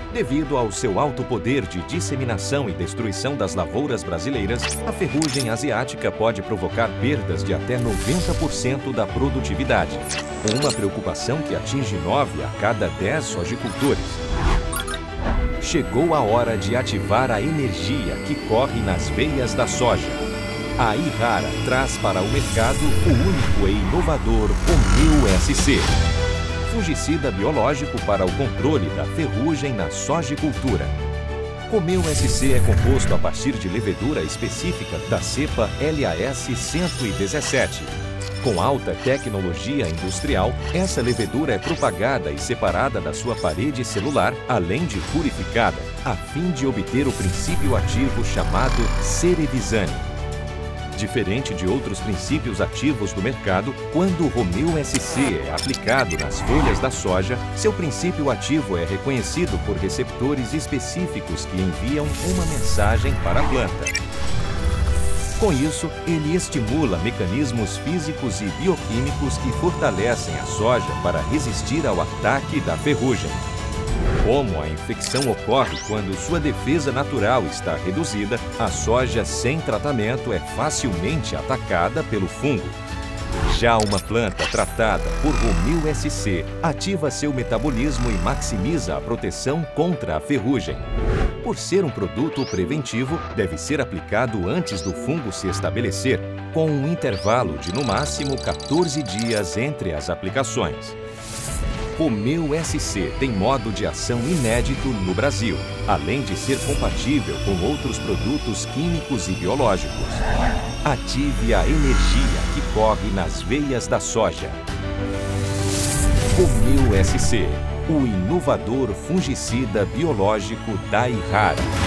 Devido ao seu alto poder de disseminação e destruição das lavouras brasileiras, a ferrugem asiática pode provocar perdas de até 90% da produtividade. Uma preocupação que atinge 9 a cada 10 sojicultores. Chegou a hora de ativar a energia que corre nas veias da soja. A Ihara traz para o mercado o único e inovador Romeu SC. Fungicida biológico para o controle da ferrugem na sojicultura. Romeu SC é composto a partir de levedura específica da cepa LAS 117. Com alta tecnologia industrial, essa levedura é propagada e separada da sua parede celular, além de purificada, a fim de obter o princípio ativo chamado Cerevisane. Diferente de outros princípios ativos do mercado, quando o Romeu SC é aplicado nas folhas da soja, seu princípio ativo é reconhecido por receptores específicos que enviam uma mensagem para a planta. Com isso, ele estimula mecanismos físicos e bioquímicos que fortalecem a soja para resistir ao ataque da ferrugem. Como a infecção ocorre quando sua defesa natural está reduzida, a soja sem tratamento é facilmente atacada pelo fungo. Já uma planta tratada por Romeu SC ativa seu metabolismo e maximiza a proteção contra a ferrugem. Por ser um produto preventivo, deve ser aplicado antes do fungo se estabelecer, com um intervalo de no máximo 14 dias entre as aplicações. Romeu SC tem modo de ação inédito no Brasil, além de ser compatível com outros produtos químicos e biológicos. Ative a energia que corre nas veias da soja. Romeu SC, o inovador fungicida biológico da Ihara.